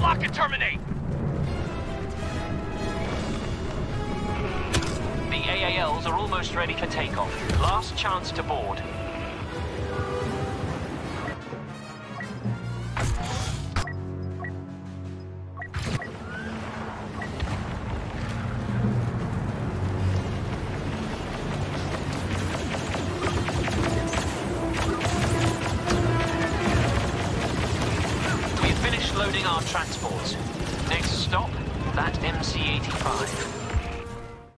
Lock and terminate! The AALs are almost ready for takeoff. Last chance to board. We've finished loading our transports. Next stop, that MC-85.